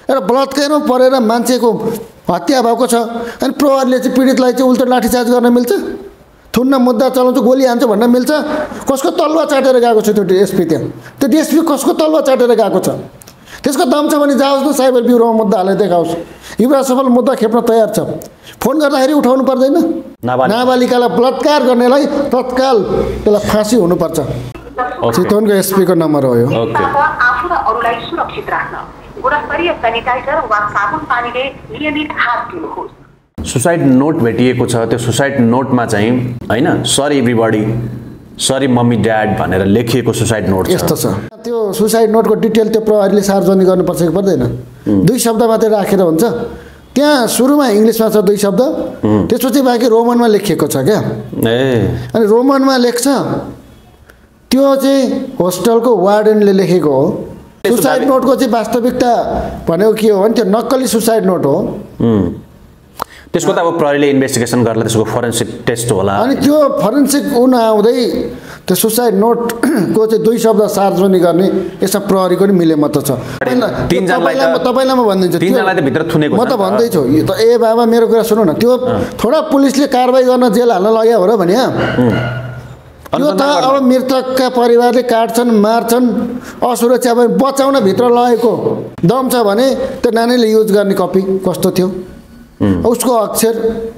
र बलात्कारमा परेर मान्छेको हत्या भएको छ अनि प्रहरीले चाहिँ पीडितलाई चाहिँ उल्टो लाठीचार्ज गर्न मिल्छ, थुन्न मुद्दा चलाउँछ, गोली हान्छ भन्न मिल्छ? कसको तलुवा चाटेर गएको छ त्यो एसपी? त्यहाँ त्यो डिएसपी कसको तलुवा चाटेर गएको छ? त्यसको दम छ भने जाओस् न साइबर ब्युरोमा मुद्दा हालेर देखाओस्। युवराज सफल मुद्दा खेप्न तयार छ। फोन गर्दाखेरि उठाउनु पर्दैन। नाबालिकालाई बलात्कार गर्नेलाई तत्काल त्यसलाई फाँसी हुनुपर्छ। चितवनको एसपी को नम्बर हो यो। आफू र अरूलाई सुरक्षित राख्न गुणस्तरीय सेनिटाइजर वा साबुन पानीले नियमित हात धुनुहोस्। सुसाइड नोट भेटिएको छ। त्यो सुसाइड नोटमा चाहिँ हैन sorry everybody, sorry mummy dad भनेर लेखिएको सुसाइड नोट छ। यस्तो छ। त्यो सुसाइड नोटको डिटेल त्यो प्रहरीले सार्वजनिक गर्नुपर्छ कि पर्दैन? 2 शब्द मात्रै राखेर हुन्छ। त्यहाँ सुरुमा इङ्ग्लिसमा छ 2 शब्द, त्यसपछि बाँकी रोमनमा लेखिएको छ क्या। अनि रोमनमा लेख्छ, त्यो चाहिँ होस्टलको वार्डनले लेखेको हो। सुसाइड नोटको चाहिँ वास्तविकता भनेको के हो भने त्यो नक्कली सुसाइड नोट हो। त्यसको त अब प्रहरीले इन्भेस्टिगेसन गर्ला, त्यसको फोरेन्सिक टेस्ट होला। अनि त्यो फोरेन्सिक आउँदै त्यो सुसाइड नोटको चाहिँ 2 शब्द सार्वजनिक गर्ने यसमा प्रहरीको नि मिले मत छ। तपाईँलाई म भनिदिन्छु, तीनजनालाई त भित्र थुनेको म त भन्दैछु। यो त ए बाबा मेरो कुरा सुन्नु न, त्यो थोडा पुलिसले कारबाही गर्न जेल हाल्न लाग्यो हो र भने यो त अब मृतकका परिवारले काट्छन्, मार्छन्, असुरक्षा भयो, बचाउन भित्र लगेको दम छ भने त्यो नानीले युज गर्ने कपी कस्तो थियो, उसको अक्षर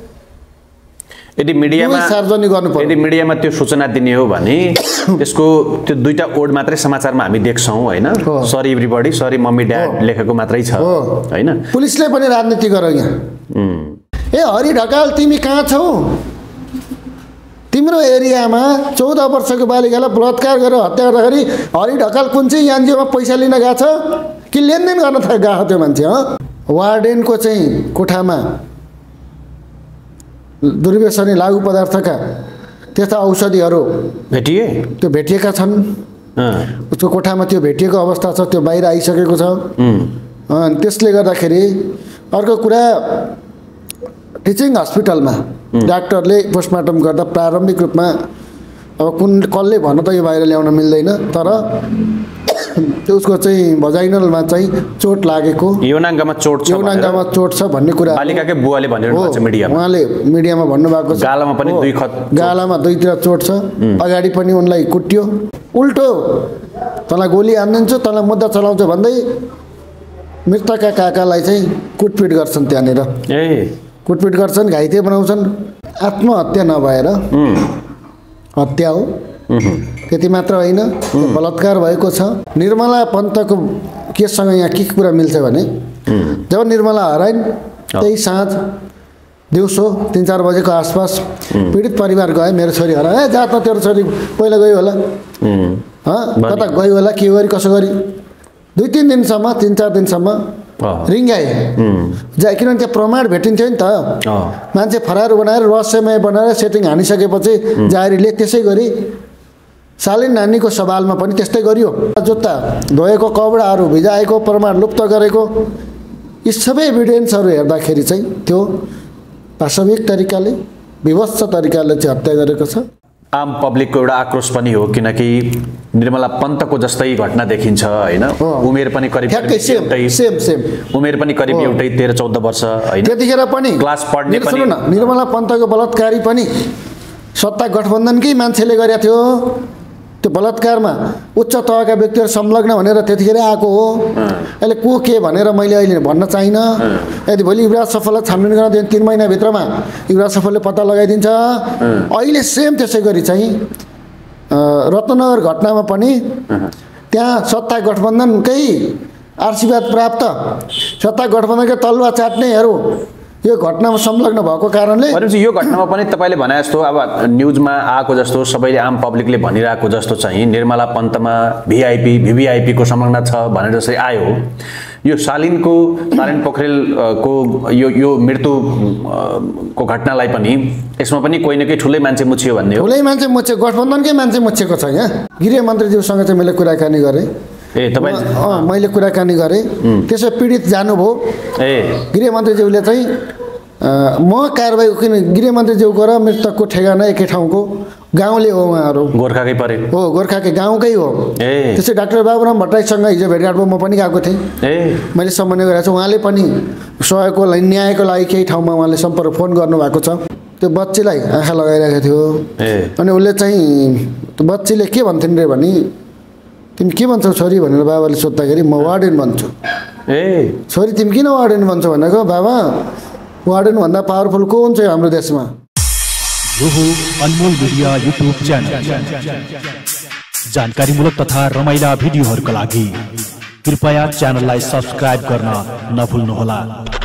यदि मिडियामा सार्वजनिक गर्नुपर्छ। यदि मिडियामा त्यो सूचना दिने हो भने त्यसको त्यो 2टा वर्ड मात्रै समाचारमा हामी देख्छौँ हैन, sorry everybody, sorry mummy dad लेखेको मात्रै छ हैन। पुलिसले पनि राजनीति गर्यो यहाँ। ए हरि ढकाल तिमी कहाँ छौ? तिम्रो एरियामा 14 वर्षको बालिकालाई बलात्कार गरेर हत्या गर्दाखेरि हरि ढकाल कुन चाहिँ एनजिओमा पैसा लिन गएको छ कि लेनदेन गर्न गएको त्यो मान्छे? वार्डेनको चाहिँ कोठामा दुर्व्यसनी लागु पदार्थका त्यस्ता औषधिहरू भेटिए, त्यो भेटिएका छन्। उसको कोठामा त्यो भेटिएको अवस्था छ, त्यो बाहिर आइसकेको छ। अनि त्यसले गर्दाखेरि अर्को कुरा, टिचिङ हस्पिटलमा डाक्टरले पोस्टमार्टम गर्दा प्रारम्भिक रूपमा अब कसले भन्न त यो बाहिर ल्याउन मिल्दैन, तर उसको चाहिँ भजाइनलमा चाहिँ चोट लागेको, यौनाङ्गमा चोट छ भन्ने कुरा बालिकाकै बुवाले भनिरहनु भएको छ मिडियामा। उहाँले मिडियामा भन्नुभएको छ। गालामा पनि 2 खत, गालामा 2तिर चोट छ। अगाडि पनि उनलाई कुट्यो, उल्टो तँलाई गोली हानिदिन्छु, तँलाई मुद्दा चलाउँछ भन्दै मृतकका काकालाई चाहिँ कुटपिट गर्छन्। त्यहाँनिर कुटपिट गर्छन्, घाइते बनाउँछन्। आत्महत्या नभएर हत्या हो। त्यति मात्र होइन, बलात्कार भएको छ। निर्मला पन्तको केससँग यहाँ के कुरा मिल्छ भने जब निर्मला हराइन् त्यही साँझ दिउँसो 3-4 बजेको आसपास पीडित परिवार गए, मेरो छोरी हराए, जा त तेरो छोरी पहिला गयो होला, कता गयो होला, के गरी कसो गरी 2-3 दिनसम्म 3-4 दिनसम्म रिङ्गाए किनभने त्यहाँ प्रमाण भेटिन्थ्यो नि त। मान्छे फरार बनाएर रहस्यमय बनाएर सेटिङ हानिसकेपछि जारीले त्यसै गरी शालीन नानीको सवालमा पनि त्यस्तै गरियो। जुत्ता धोएको, कपडाहरू भिजाएको, प्रमाण लुप्त गरेको, यी सबै एभिडेन्सहरू हेर्दाखेरि चाहिँ त्यो वास्तविक तरिकाले विवश तरिकाले चाहिँ हत्या गरेको छ। आम पब्लिकको एउटा आक्रोश पनि हो, किनकि निर्मला पन्तको जस्तै घटना देखिन्छ हैन। उमेर पनि करिब सेम उमेर पनि करिब एउटै 13-14 वर्ष हैन। त्यतिखेर पनि क्लास पढ्ने पनि निर्मला पन्तको बलात्कारी पनि सत्ता गठबन्धनकै मान्छेले गरेको थियो। त्यो बलात्कारमा उच्च तहका व्यक्तिहरू संलग्न भनेर त्यतिखेर आएको हो। अहिले को के भनेर मैले अहिले भन्न चाहिन। यदि भोलि युवराज सफललाई छानबिन गर्न दियो 3 महिनाभित्रमा युवराज सफलले पत्ता लगाइदिन्छ। अहिले सेम त्यसै गरी चाहिँ रत्नगर घटनामा पनि त्यहाँ सत्ता गठबन्धनकै आशीर्वाद प्राप्त सत्ता गठबन्धनकै तलुवा चाट्नेहरू यो घटनामा संलग्न भएको कारणले यो घटनामा पनि तपाईले भने जस्तो अब न्युजमा आएको जस्तो सबैले आम पब्लिकले भनिरहेको जस्तो चाहिँ निर्मला पन्तमा भिआइपी भिभिआइपी को संलग्न छ भनेर जसरी आयो। यो शालीन पोखरेल को यो मृत्यु को घटनालाई पनि यसमा पनि कोही न कोही ठुलै मान्छे मुछियो भन्ने हो। ठुलै मान्छे मुछ्यो, गठबन्धनकै मान्छे मुछेको छ। यहाँ गृह मन्त्रीज्यूसँग चाहिँ मैले कुराकानी गरेँ। मैले कुराकानी गरेँ, त्यसो पीडित जानुभयो। गृह मन्त्रीज्यूले चाहिँ म कारबाही किन गृह मन्त्रीज्यूको र मृतकको ठेगाना एकै ठाउँको गाउँले हो उहाँहरू गोर्खाकै परे हो गोर्खाकै गाउँकै हो ए त्यसै डाक्टर बाबुराम भट्टराईसँग हिजो भेटघाटमा म पनि गएको थिएँ मैले सम्बन्ध गरेको छु उहाँले पनि सहयोगको लागि न्यायको लागि केही ठाउँमा उहाँले सम्पर्क फोन गर्नुभएको छ त्यो बच्चीलाई आँखा लगाइरहेको थियो अनि उसले चाहिँ बच्चीले के भन्थिन् रे भने तिमी के भन्छौ छोरी भनेर बाबाले सोद्धाखेरि म वार्डेन भन्छु छोरी तिमी किन वार्डेन भन्छौ भनेको बाबा वार्डेन भन्दा पावरफुल को हुन्छ हाम्रो देशमा यो हो अनमोल मिडिया युट्युब च्यानल जानकारीमूलक तथा रमाइला भिडियोहरूका लागि कृपया च्यानललाई सब्स्क्राइब गर्न नभुल्नुहोला।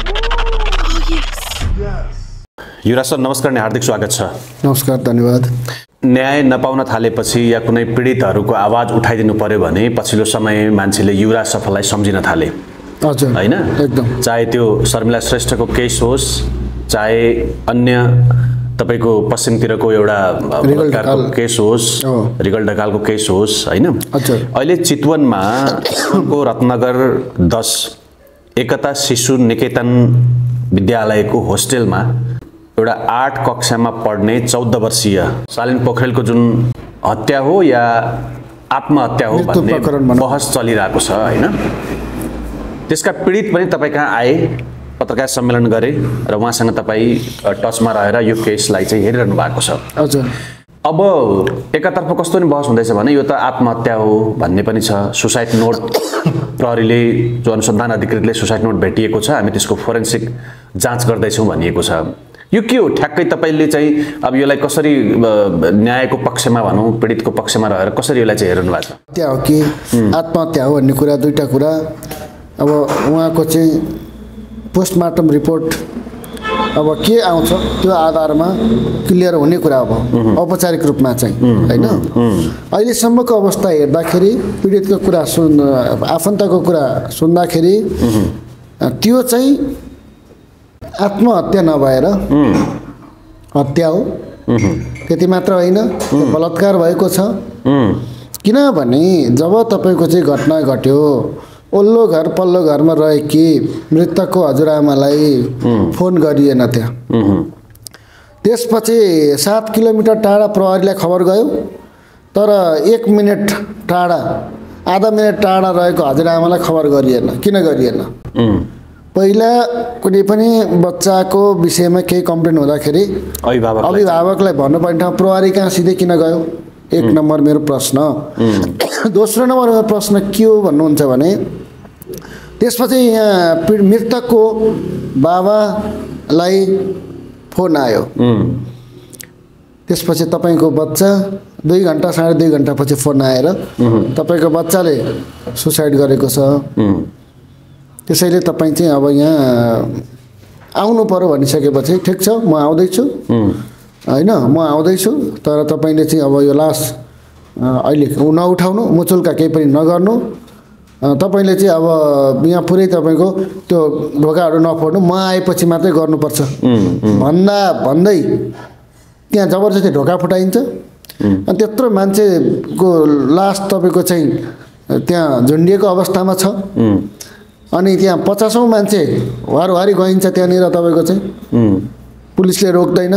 युवराज सर नमस्कार अनि हार्दिक स्वागत छ। नमस्कार धन्यवाद। न्याय नपाउन थालेपछि या कुनै पीडितहरूको आवाज उठाइदिनु पर्यो भने पछिल्लो समय मान्छेले युवराज सफललाई सम्झिन थाले हजुर हैन एकदम चाहे त्यो शर्मिला श्रेष्ठको केस होस् चाहे अन्य तपाईको पश्चिमतिरको एउटा बलात्कारको केस होस् रिगल ढकालको केस होस् हैन अहिले चितवनमा को रत्नगर 10 एकता शिशु निकेतन विद्यालयको होस्टेलमा एउटा 8 कक्षामा पढ्ने 14 वर्षीय शालिन पोखरेलको जुन हत्या हो या आत्महत्या हो भन्ने बहस चलिरहेको छ हैन त्यसका पीडित पनि तपाई कहाँ आए पत्रकार सम्मेलन गरे र उहाँसँग तपाई टचमा रहेर यो केसलाई चाहिँ हेरिरहनु भएको छ। हजुर अब एकातर्फ कस्तो नि बहस हुँदैछ भने यो त आत्महत्या हो भन्ने पनि छ। सुसाइड नोट प्रहरीले जो अनुसन्धान अधिकृतले सुसाइड नोट भेटिएको छ हामी त्यसको फोरेन्सिक जाँच गर्दैछौँ भनिएको छ। यो के हो ठ्याक्कै तपाईले चाहिँ अब यसलाई कसरी न्यायको पक्षमा भनौँ पीडितको पक्षमा रहेर कसरी यसलाई चाहिँ हेर्नु भएको छ? हत्या हो कि आत्महत्या हो भन्ने कुरा दुईटा कुरा। अब उहाँको चाहिँ पोस्टमार्टम रिपोर्ट अब के आउँछ त्यो आधारमा क्लियर हुने कुरा अब औपचारिक रूपमा चाहिँ हैन। अहिलेसम्मको अवस्था हेर्दाखेरि पीडितको कुरा आफन्तको कुरा सुन्दाखेरि त्यो चाहिँ आत्महत्या नभएर हत्या हो। त्यति मात्र होइन बलात्कार भएको छ। किनभने जब तपाईको चाहिँ घटना घट्यो ओल्लो घर पल्लो घरमा रहेकी मृतकको हजुरआमालाई फोन गरिएन त्यहाँ। त्यसपछि 7 किलोमिटर टाढा प्रहरीलाई खबर गयो तर 1 मिनेट टाढा आधा मिनेट टाढा रहेको हजुरआमालाई खबर गरिएन। किन गरिएन? पहिला कुनै पनि बच्चाको विषयमा केही कम्प्लेन हुँदाखेरि अभिभावकलाई भन्नुपर्ने ठाउँ प्रहरी कहाँ सिधै किन गयो? 1 नम्बर मेरो प्रश्न। दोस्रो नम्बरको प्रश्न के हो भन्नुहुन्छ भने त्यसपछि यहाँ मृतकको बाबालाई फोन आयो। त्यसपछि तपाईको बच्चा 2 घण्टा 2.5 घण्टा पछि फोन आएर तपाईको बच्चाले सुसाइड गरेको छ त्यसैले तपाई चाहिँ अब यहाँ आउनु पर्यो भनिसकेपछि ठिक छ म आउँदैछु हैन म आउँदैछु तर तपाईले चाहिँ अब यो लास अहिले नउठाउनु मुचुल्का केही पनि नगर्नु तपाईले चाहिँ अब यहाँ पुरै तपाईको त्यो ढोकाहरू नफोड्नु म आएपछि मात्रै गर्नुपर्छ भन्दै त्यहाँ जबरजस्ती ढोका फुटाइन्छ अनि त्यत्रो मान्छेको लास तपाईको चाहिँ त्यहाँ झुन्डिएको अवस्थामा छ अनि त्यहाँ 50औं मान्छे वारवारी गइन्छ त्यहाँनिर तपाईको चाहिँ पुलिसले रोक्दैन।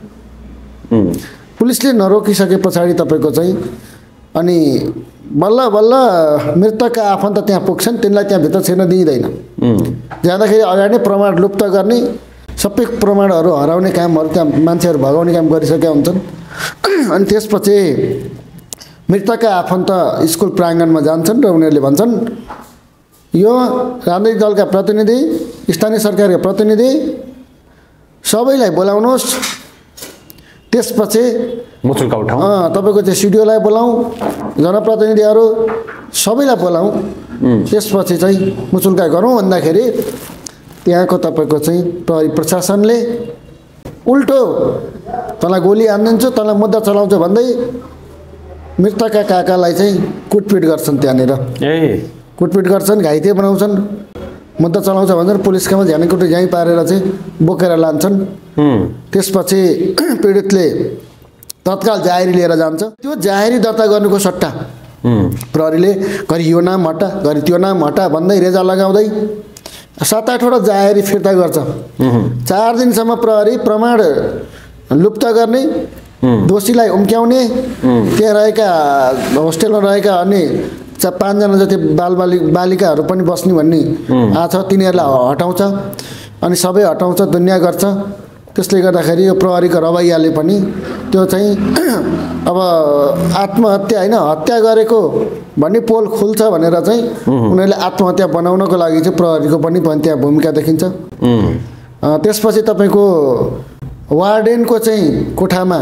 पुलिसले नरोकिसके पछाडि तपाईको चाहिँ अनि बल्ल बल्ल मृतकका आफन्त त्यहाँ पुग्छन् तिनलाई त्यहाँ भित्र छिर्न दिइदैन। जाँदाखेरि अगाडि नै प्रमाण लुप्त गर्ने सबै प्रमाणहरू हराउने कामहरू त्यहाँ मान्छेहरू भगाउने काम गरिसकेका हुन्छन्। अनि त्यसपछि मृतकका आफन्त स्कुल प्राङ्गणमा जान्छन् र उनीहरूले भन्छन् यो राजनैतिक दलका प्रतिनिधि स्थानीय सरकारका प्रतिनिधि सबैलाई बोलाउनुहोस्। त्यसपछि मुचुल्का उठाउँ तपाईको चाहिँ सिडिओलाई बोलाउँ जनप्रतिनिधिहरू सबैलाई बोलाउँ त्यसपछि चाहिँ मुचुल्का गरौँ भन्दाखेरि त्यहाँको तपाईको चाहिँ प्रहरी प्रशासनले उल्टो तँलाई गोली हान्दिन्छु तँलाई मुद्दा चलाउँछु भन्दै मृतकका काकालाई चाहिँ कुटपिट गर्छन्। त्यहाँनिर कुटपिट गर्छन् घाइते बनाउँछन् मुद्दा चलाउँछ भनेर पुलिसकामा झ्यानेकुटी यहीँ पारेर चाहिँ बोकेर लान्छन्। त्यसपछि पीडितले तत्काल जाहेरी लिएर जान्छ। त्यो जाहेरी दर्ता गर्नुको सट्टा प्रहरीले घरि यो नाम हटा घरि त्यो नाम हटा भन्दै रेजा लगाउँदै 7-8 वटा जाहेरी फिर्ता गर्छ। 4 दिनसम्म प्रहरी प्रमाण लुप्त गर्ने दोषीलाई उम्क्याउने त्यहाँ रहेका होस्टेलमा रहेका अन्य 5 जना जति बालिकाहरू पनि बस्ने भन्ने आछ तिनीहरूलाई हटाउँछ अनि सबै हटाउँछ दुनिया गर्छ। त्यसले गर्दाखेरि यो प्रहरीको रवैयाले पनि त्यो चाहिँ अब आत्महत्या होइन हत्या गरेको भन्ने पोल खुल्छ भनेर चाहिँ उनीहरूले आत्महत्या बनाउनको लागि चाहिँ प्रहरीको पनि त्यहाँ भूमिका देखिन्छ। त्यसपछि तपाईँको वार्डेनको चाहिँ कोठामा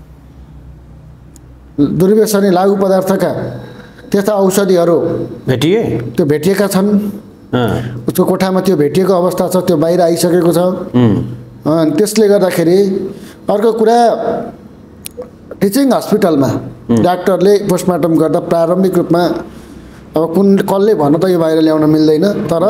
दुर्व्यसनी लागु पदार्थका त्यस्ता औषधिहरू त्यो भेटिएका छन्। उसको कोठामा त्यो भेटिएको अवस्था छ, त्यो बाहिर आइसकेको छ। त्यसले गर्दाखेरि अर्को कुरा टिचिङ हस्पिटलमा डाक्टरले पोस्टमार्टम गर्दा प्रारम्भिक रूपमा अब कसले भन्न त यो बाहिर ल्याउन मिल्दैन, तर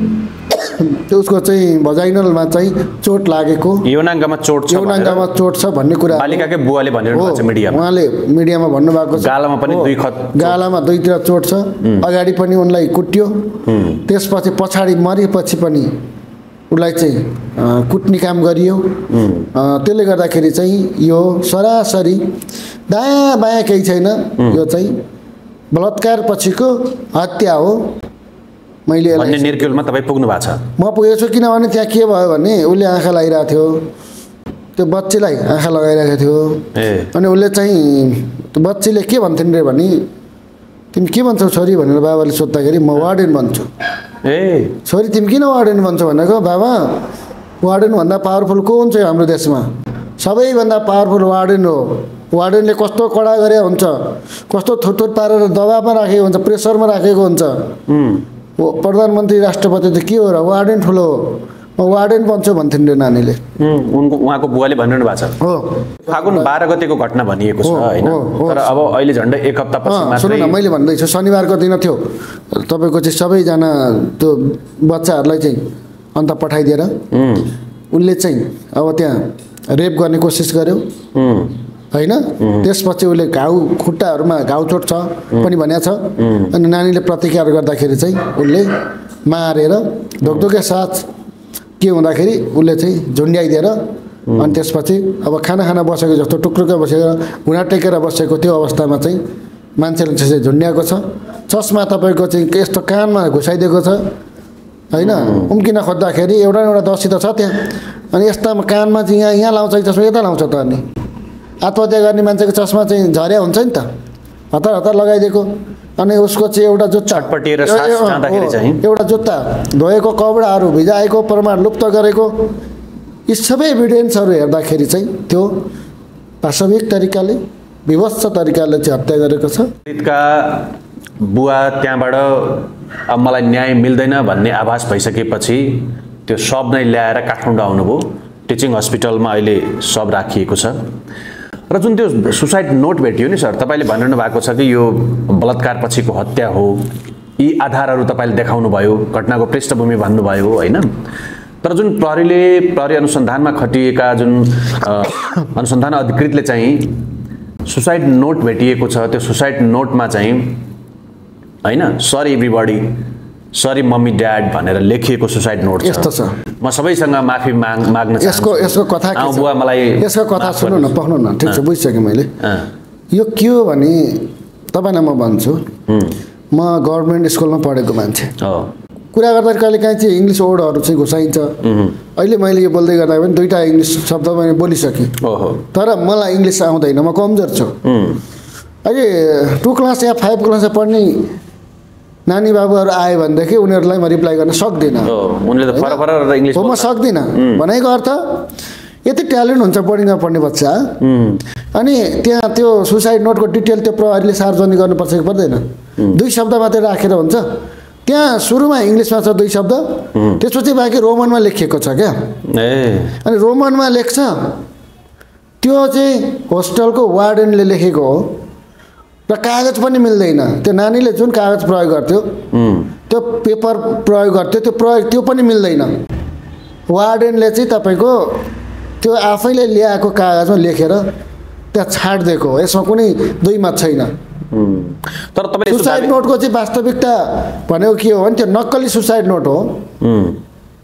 उसको चाहिँ भजाइनलमा चाहिँ चोट लागेको, यौनाङ्गमा चोट छ भन्ने कुरा बालिकाकै बुवाले भनिरहनु भएको छ मिडियामा। उहाँले मिडियामा भन्नुभएको छ। गालामा पनि गालामा दुईतिर चोट छ, अगाडि पनि उनलाई कुट्यो, त्यसपछि पछाडि मरेपछि पनि उसलाई चाहिँ कुट्ने काम गरियो। त्यसले गर्दाखेरि चाहिँ यो सरासरी दायाँ बायाँ केही छैन, यो चाहिँ बलात्कार पछिको हत्या हो। मैले निर्क्युलमा तपाईँ पुग्नु भएको छ? म पुगेको छु, किनभने त्यहाँ के भयो भने उसले आँखा लगाइरहेको थियो, त्यो बच्चीलाई आँखा लगाइरहेको थियो। अनि उसले चाहिँ त्यो बच्चीले के भन्थिन् रे भने तिमी के भन्छौ छोरी भनेर बाबाले सोद्धाखेरि म वार्डेन भन्छु। छोरी तिमी किन वार्डेन भन्छौ भनेको, बाबा वार्डेनभन्दा पावरफुल को हुन्छ हाम्रो देशमा? सबैभन्दा पावरफुल वार्डेन हो। वार्डेनले कस्तो कडा गरे हुन्छ, कस्तो थुरथुर पारेर दबाबमा राखेको हुन्छ, प्रेसरमा राखेको हुन्छ। प्रधानमन्त्री राष्ट्रपति त के हो र, वार्डेन ठुलो हो, म वार्डेन बन्छु भन्थिन् रे नानीले। उहाँको बुवाले भनिरहनु भएको छ। हो, फागुन 12 गतेको घटना भनिएको छ हैन, तर अब अहिले झन्डै 1 हप्ता पछि मात्रै। सुन्नु न, मैले भन्दैछु शनिबारको दिन थियो तपाईँको चाहिँ सबैजना त्यो बच्चाहरूलाई चाहिँ अन्त पठाइदिएर उसले चाहिँ अब त्यहाँ रेप गर्ने कोसिस गर्यो हैन। त्यसपछि उसले खुट्टाहरूमा घाउ चोट छ पनि भनेको छ। अनि नानीले प्रतिकार गर्दाखेरि चाहिँ उसले मारेर ढोकढोके साथ के हुँदाखेरि उसले चाहिँ झुन्ड्याइदिएर अनि त्यसपछि अब खाना बसेको जस्तो टुक्रुकै बसेर घुँडा टेकेर बसेको त्यो अवस्थामा चाहिँ मान्छेले चाहिँ झुन्ड्याएको छ। चस्मा तपाईँको चाहिँ यस्तो कानमा घुसाइदिएको छ हैन। उम्किन खोज्दाखेरि एउटा दसी त छ त्यहाँ, अनि यस्तामा कानमा चाहिँ यहाँ लाउँछ चस्मा, यता लाउँछ त। अनि आत्महत्या गर्ने मान्छेको चस्मा चाहिँ झर्या हुन्छ नि त, हतार लगाइदिएको। अनि उसको चाहिँ एउटा जुत्ता एउटा जुत्ता धोएको, कपडाहरू भिजाएको, प्रमाण लुप्त गरेको, यी सबै एभिडेन्सहरू हेर्दाखेरि चाहिँ त्यो वास्तविक तरिकाले विवत्स तरिकाले चाहिँ हत्या गरेको छ। पीडितका बुवा त्यहाँबाट अब मलाई न्याय मिल्दैन भन्ने आभास भइसकेपछि त्यो शव नै ल्याएर काठमाडौँ आउनुभयो। टिचिङ हस्पिटलमा अहिले शव राखिएको छ र जुन त्यो सुसाइड नोट भेटियो नि सर, तपाईँले भनिरहनु भएको छ कि यो बलात्कार पछिको हत्या हो, यी आधारहरू तपाईँले देखाउनु भयो, घटनाको पृष्ठभूमि भन्नुभयो हैन। तर जुन प्रहरी अनुसन्धानमा खटिएका जुन अनुसन्धान अधिकृतले चाहिँ सुसाइड नोट भेटिएको छ, त्यो सुसाइड नोटमा चाहिँ हैन sorry everybody, sorry mummy dad भनेर लेखिएको सुसाइड नोट छ। यस्तो छ, म सबैसँग माफी माग्न चाहन्छु। यसको कथा के छ? बुवा मलाई यसको कथा सुन्नु न, पक्नु न। ठिक छ, बुझिसकेँ मैले। यो के हो भने तपाईँलाई म भन्छु, म गभर्मेन्ट स्कुलमा पढेको मान्छे। कुरा गर्दा कहिले काहीँ चाहिँ इङ्ग्लिस वर्डहरू चाहिँ घुसाइन्छ। अहिले मैले यो बोल्दै गर्दा पनि 2टा इङ्ग्लिस शब्द मैले बोलिसकेँ, तर मलाई इङ्ग्लिस आउँदैन, म कमजोर छु। अहिले 2 क्लास या 5 क्लासमा पढ्ने नानी बाबुहरू आयो भनेदेखि उनीहरूलाई म रिप्लाई गर्न सक्दिनँ। म सक्दिनँ भनेको अर्थ यति ट्यालेन्ट हुन्छ बोर्डिङमा पढ्ने बच्चा। अनि त्यहाँ त्यो सुसाइड नोटको डिटेल त्यो प्रहरीले सार्वजनिक गर्नुपर्छ कि पर्दैन? 2 शब्द मात्रै राखेर हुन्छ। त्यहाँ सुरुमा इङ्ग्लिसमा छ 2 शब्द, त्यसपछि बाँकी रोमनमा लेखिएको छ क्या। अनि रोमनमा लेख्छ, त्यो चाहिँ होस्टेलको वार्डनले लेखेको हो र कागज पनि मिल्दैन। त्यो नानीले जुन कागज प्रयोग गर्थ्यो, त्यो पेपर प्रयोग गर्थ्यो, त्यो पनि मिल्दैन। वार्डनले चाहिँ तपाईँको त्यो आफैले ल्याएको कागजमा लेखेर त्यहाँ छाडिदिएको हो। यसमा कुनै 2 मत छैन। तर तपाईले सुसाइड नोटको चाहिँ वास्तविकता भनेको के हो भने त्यो नक्कली सुसाइड नोट हो।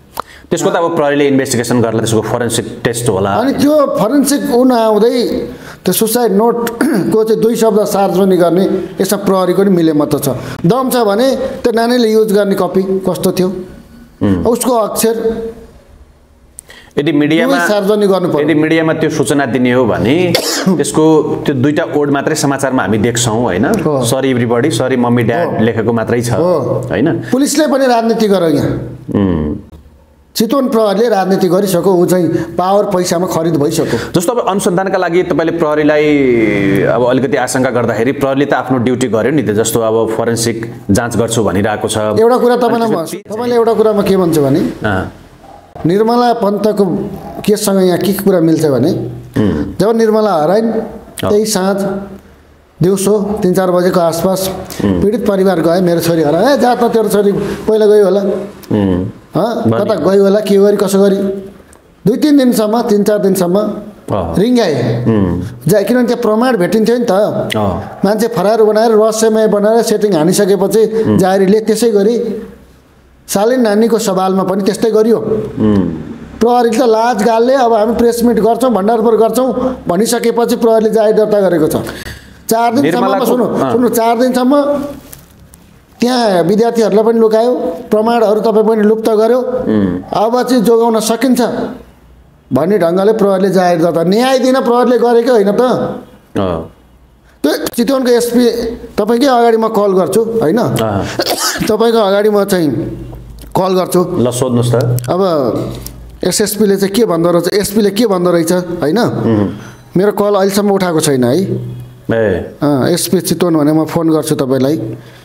त्यसको त अब प्रहरीले इन्भेस्टिगेसन गर्ला, त्यसको फोरेन्सिक टेस्ट होला। अनि त्यो फोरेन्सिक नआउँदै त्यो सुसाइड नोटको चाहिँ 2 शब्द सार्वजनिक गर्ने यसमा प्रहरीको नि मिलेमत छ। दम छ भने त्यो नानीले युज गर्ने कपी कस्तो थियो, उसको अक्षर यदि मिडियामा सार्वजनिक गर्नु पर्यो। यदि मिडियामा त्यो सूचना दिने हो भने त्यसको त्यो 2टा वर्ड मात्रै समाचारमा हामी देख्छौँ हैन, sorry everybody, sorry mummy dad लेखेको मात्रै छ हैन। पुलिसले पनि राजनीति गर्यो यहाँ, चितवन प्रहरीले राजनीति गरिसक्यो, ऊ चाहिँ पावर पैसामा खरिद भइसक्यो। जस्तो अब अनुसन्धानका लागि तपाईँले प्रहरीलाई अब अलिकति आशंका गर्दाखेरि प्रहरीले त आफ्नो ड्युटी गर्यो नि त, जस्तो अब फोरेन्सिक जाँच गर्छु भनिरहेको छ। एउटा कुरा तपाईँले एउटा कुरामा के भन्छु भने निर्मला पन्तको केससँग यहाँ के कुरा मिल्छ भने जब निर्मला हराइन् त्यही साँझ दिउँसो 3-4 बजेको आसपास पीडित परिवार गए, मेरो छोरी हराए, जा त तेरो छोरी पहिला गयो होला, कता गयो होला, के गरी कसो गरी 2-3 दिनसम्म 3-4 दिनसम्म रिङ्गाए जा, किनभने त्यहाँ प्रमाण भेटिन्थ्यो नि त। मान्छे फरार बनाएर रहस्यमय बनाएर सेटिङ हानिसकेपछि जारीले त्यसै गरी सालिन नानीको सवालमा पनि त्यस्तै गरियो। प्रहरीले त लाज गालले अब हामी प्रेस मिट गर्छौँ, भण्डारपुर गर्छौँ भनिसकेपछि प्रहरीले जारी दर्ता गरेको छ। 4 दिनसम्म सुन्नु 4 दिनसम्म त्यहाँ विद्यार्थीहरूलाई पनि लुकायो, प्रमाणहरू तपाईँ पनि लुप्त गर्यो, अब चाहिँ जोगाउन सकिन्छ भन्ने ढङ्गले प्रहरीले जारी दर्ता, न्याय दिन प्रहरीले गरेकै होइन त। त्यो चितवनको एसपी तपाईँकै अगाडि म कल गर्छु होइन, तपाईँको अगाडि म चाहिँ कल गर्छु, ल सोध्नुहोस् त। अब एसएसपीले चाहिँ के भन्दो रहेछ, एसपीले के भन्दो रहेछ होइन, मेरो कल अहिलेसम्म उठाएको छैन है। एसपी चितवन भने म फोन गर्छु तपाईँलाई।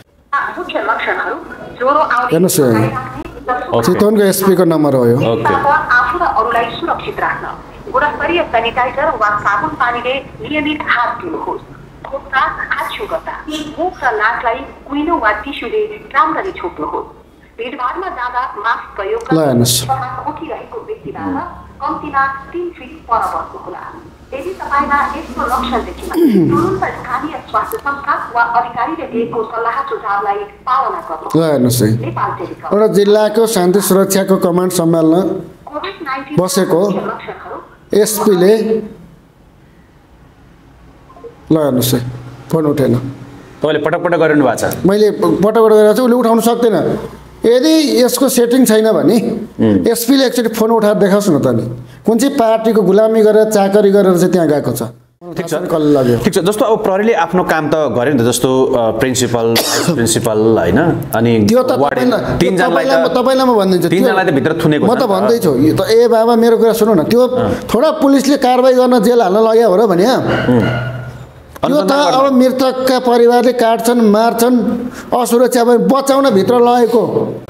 हेर्नुहोस् चितवनको एसपीको नम्बर हो यो। आफू र अरूलाई सुरक्षित राख्न गुणस्तरीय सेनिटाइजर वा साबुन पानीले नियमित हात धुनुहोस्। खोक्दा, हाच्छू गर्दा मुख र नाकलाई कुइनो वा टिस्युले राम्ररी छोप्नुहोस्। भिडभाडमा जाँदा मास्क प्रयोग खोकिरहेको व्यक्तिबाट कम्तीमा 3 फिट पर बस्नुहोला। यदि तपाईँमा यस्तो लक्षण देखिन्छ तुरुन्त स्थानीय स्वास्थ्य संस्था वा अधिकारीले दिएको सल्लाह सुझावलाई पालना गर्नुहोस्। एउटा जिल्लाको शान्ति सुरक्षाको कमान्ड सम्हाल्न बसेको एसपीले ल हेर्नुहोस् है फोन उठेन, तपाईँले पटक पटक गरिरहनु भएको छ, मैले पटक पटक गरेर चाहिँ उसले उठाउन सक्दैन। यदि यसको सेटिङ छैन भने एसपीले एकचोटि फोन उठाएर देखाओस् न त नि, कुन चाहिँ पार्टीको गुलामी गरेर चाकरी गरेर चाहिँ त्यहाँ गएको छ। ठिक छ। जस्तो अब प्रहरीले आफ्नो काम त गर्यो नि त, जस्तो प्रिन्सिपल प्रिन्सिपल होइन, अनि त्यो त तपाईँलाई म भनिदिन्छु, 3 जनालाई त भित्र थुनेको म त भन्दैछु त। ए बाबा मेरो कुरा सुन्नु न, त्यो थोडा पुलिसले कारवाही गर्न जेल हाल्न लाग्यो हो र भने त्यो त अब मृतकका परिवारले काट्छन् मार्छन्, असुरक्षा बचाउन भित्र लगेको,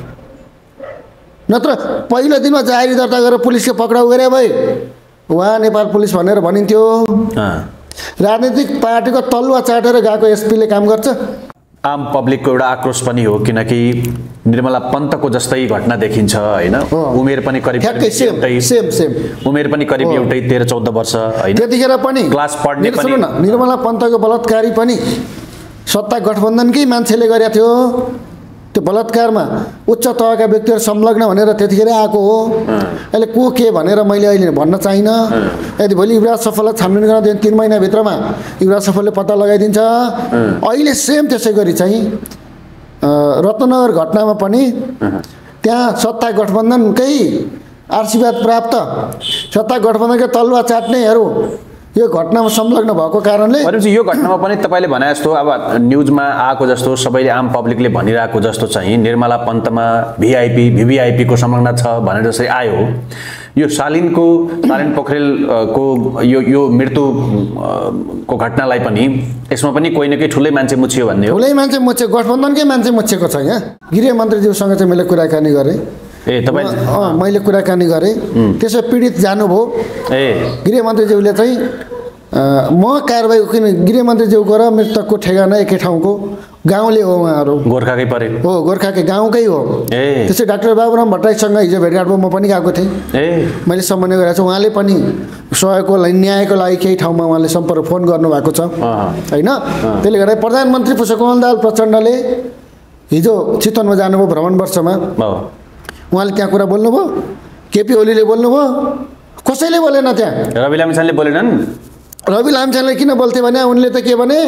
नत्र पहिलो दिनमा जारी दर्ता गरेर पुलिसले पक्राउ गरे भए उहाँ नेपाल पुलिस भनेर भनिन्थ्यो। राजनीतिक पार्टीको तलुवा चाटेर गएको एसपीले काम गर्छ। आम पब्लिकको एउटा आक्रोश पनि हो, किनकि निर्मला पन्तको जस्तै घटना देखिन्छ होइन, उमेर पनि करिब सेम उमेर पनि करिब एउटै 13-14 वर्ष होइन, त्यतिखेर पनि क्लास पढ्ने पनि। निर्मला पन्तको बलात्कारी पनि सत्ता गठबन्धनकै मान्छेले गरेको थियो। त्यो बलात्कारमा उच्च तहका व्यक्तिहरू संलग्न भनेर त्यतिखेर आएको हो। अहिले को के भनेर मैले अहिले भन्न चाहिनँ। यदि भोलि युवराज सफललाई छानबिन गर्न 3 महिनाभित्रमा युवराज सफलले पत्ता लगाइदिन्छ। अहिले सेम त्यसै गरी चाहिँ रत्नगर घटनामा पनि त्यहाँ सत्ता गठबन्धनकै आशीर्वाद प्राप्त सत्ता गठबन्धनकै तलुवा चाट्नेहरू यो घटनामा संलग्न भएको कारणले यो घटनामा पनि तपाईँले भने जस्तो अब न्युजमा आएको जस्तो सबैले आम पब्लिकले भनिरहेको जस्तो चाहिँ निर्मला पन्तमा भिभिआइपी को संलग्न छ भनेर जसरी आयो, यो सालिन पोखरेलको यो मृत्युको घटनालाई पनि यसमा पनि कोही न कोही ठुलै मान्छे मुछियो भन्ने हो। ठुलै मान्छे मुछ्यो, गठबन्धनकै मान्छे मुछेको छ। यहाँ गृहमन्त्रीज्यूसँग चाहिँ मैले कुराकानी गरेँ। मैले कुराकानी गरेँ, त्यसो पीडित जानुभयो। गृहमन्त्रीज्यूले चाहिँ म कारवाही किन गृहमन्त्रीज्यूको र मृतकको ठेगाना एकै ठाउँको गाउँले हो, उहाँहरू गोर्खाकै परे हो, गोर्खाकै गाउँकै हो। त्यसै डाक्टर बाबुराम भट्टराईसँग हिजो भेटघाट भयो, म पनि गएको थिएँ। मैले सम्बन्ध गरेको छु, उहाँले पनि सहयोगको लागि न्यायको लागि केही ठाउँमा उहाँले सम्पर्क फोन गर्नुभएको छ होइन। त्यसले गर्दा प्रधानमन्त्री पुष्पकमल दाहाल प्रचण्डले हिजो चितवनमा जानुभयो भ्रमण वर्षमा, उहाँले त्यहाँ कुरा बोल्नुभयो। केपी ओलीले बोल्नुभयो, कसैले बोलेन त्यहाँ। रवि लामिछानेले बोलेनन्। रवि लामिछानेले किन बोल्थे भने उनले त के भने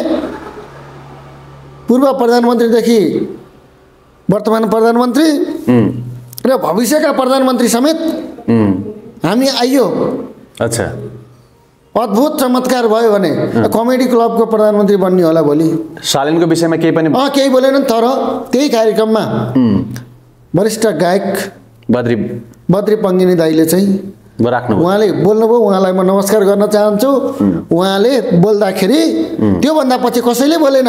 पूर्व प्रधानमन्त्रीदेखि वर्तमान प्रधानमन्त्री र भविष्यका प्रधानमन्त्री समेत हामी आइयो। अच्छा, अद्भुत चमत्कार भयो भने कमेडी क्लबको प्रधानमन्त्री बन्ने होला भोलि। सालिनको विषयमा केही पनि केही बोलेनन्, तर त्यही कार्यक्रममा वरिष्ठ गायक बद्री पङ्गिनी दाइले चाहिँ राख्नु, उहाँले बोल्नुभयो। उहाँलाई म नमस्कार गर्न चाहन्छु। उहाँले बोल्दाखेरि त्योभन्दा पछि कसैले बोलेन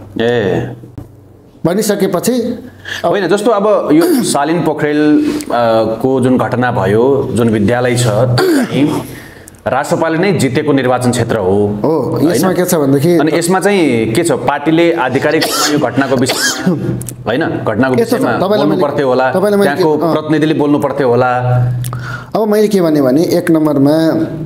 भनिसकेपछि होइन। जस्तो अब यो शालिन पोखरेल को जुन घटना भयो, जुन विद्यालय छ, राष्ट्रपालले नै जितेको निर्वाचन क्षेत्र हो। यसमा के छ भनेदेखि अनि यसमा चाहिँ के छ, पार्टीले आधिकारिक यो घटनाको विषय होइन, घटनाको विषयमा बोल्नु पर्थ्यो होला, त्यहाँको प्रतिनिधिले बोल्नु पर्थ्यो होला। अब मैले के भने एक नम्बरमा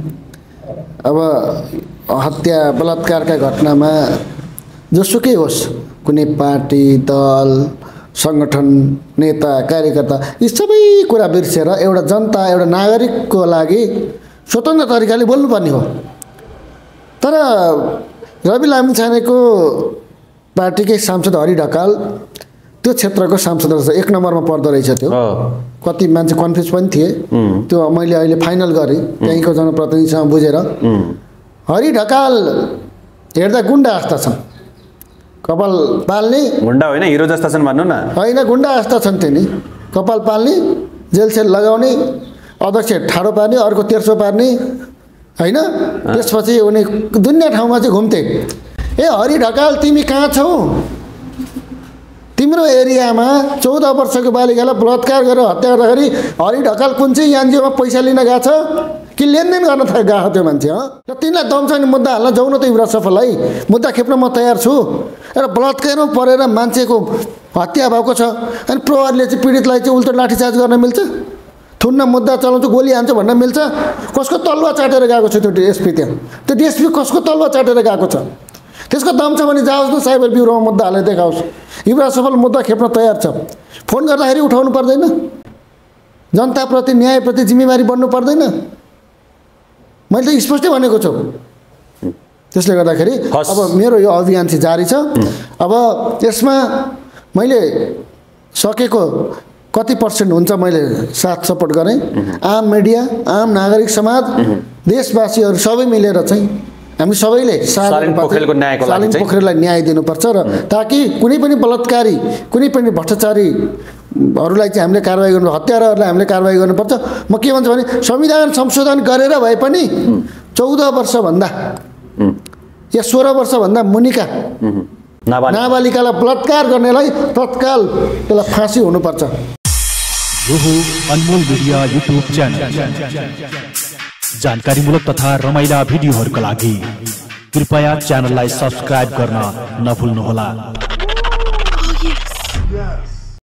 अब हत्या बलात्कारका घटनामा जोसुकै होस्, कुनै पार्टी दल सङ्गठन नेता कार्यकर्ता यी सबै कुरा बिर्सेर एउटा जनता एउटा नागरिकको लागि स्वतन्त्र तरिकाले बोल्नुपर्ने हो। तर रवि लामिछानेको पार्टीकै सांसद हरि ढकाल त्यो क्षेत्रको सांसद रहेछ, एक नम्बरमा पर्दो रहेछ। त्यो कति मान्छे कन्फ्युज पनि थिए, त्यो मैले अहिले फाइनल गरेँ त्यहीँको जनप्रतिनिधिसँग बुझेर। हरि ढकाल हेर्दा गुन्डा जस्ता छन्, कपाल पाल्ने गुन्डा होइन हिरो जस्ता छन् भन्नु न, होइन गुन्डा जस्ता छन्। त्यो नि कपाल पाल्ने, जेल सेल लगाउने, अध्यक्ष ठाडो पार्ने, अर्को तेर्सो पार्ने होइन। त्यसपछि उनी दुनियाँ ठाउँमा चाहिँ घुम्थे। हरि ढकाल तिमी कहाँ छौ? तिम्रो एरियामा 14 वर्षको बालिकालाई बलात्कार गरेर हत्या गर्दाखेरि हरि ढकाल कुन चाहिँ एनजिओमा पैसा लिन गएको छ कि लेनदेन गर्न गएको त्यो मान्छे? र तिमीलाई दम छ भने मुद्दा हाल्न जाउँ न त युवराज सफललाई, मुद्दा खेप्न म तयार छु। र बलात्कारमा परेर मान्छेको हत्या भएको छ अनि प्रहरीले चाहिँ पीडितलाई चाहिँ उल्टो लाठीचार्ज गर्न मिल्छ? थुन्न मुद्दा चलाउँछु गोली हान्छ भन्न मिल्छ? कसको तलुवा चाटेर गएको छ त्यो डिएसपी? त्यहाँ त्यो डिएसपी कसको तलुवा चाटेर गएको छ? त्यसको दम छ भने जाओस् न साइबर ब्युरोमा मुद्दा हालेर देखाओस्। युवराज सफल मुद्दा खेप्न तयार छ। फोन गर्दाखेरि उठाउनु पर्दैन? जनताप्रति न्यायप्रति जिम्मेवारी बन्नु पर्दैन? मैले त स्पष्टै भनेको छु। त्यसले गर्दाखेरि अब मेरो यो अभियान चाहिँ जारी छ। अब यसमा मैले सकेको कति पर्सेन्ट हुन्छ मैले साथ सपोर्ट गरेँ। आम मिडिया, आम नागरिक समाज, देशवासीहरू सबै मिलेर चाहिँ हामी सबैले शालिन पोखरेललाई न्याय दिनुपर्छ र ताकि कुनै पनि बलात्कारी, कुनै पनि भ्रष्टाचारीहरूलाई चाहिँ हामीले कारवाही गर्नु, हत्याराहरूलाई हामीले कारवाही गर्नुपर्छ। म के भन्छु भने संविधान संशोधन गरेर भए पनि 14 वर्षभन्दा या 16 वर्षभन्दा मुनिका नाबालिकालाई बलात्कार गर्नेलाई तत्काल त्यसलाई फाँसी हुनुपर्छ। यो हो अनमोल मिडिया युट्युब च्यानल। जानकारीमूलक तथा रमाइला भिडियोहरूका लागि कृपया च्यानललाई सब्स्क्राइब गर्न नभुल्नुहोला।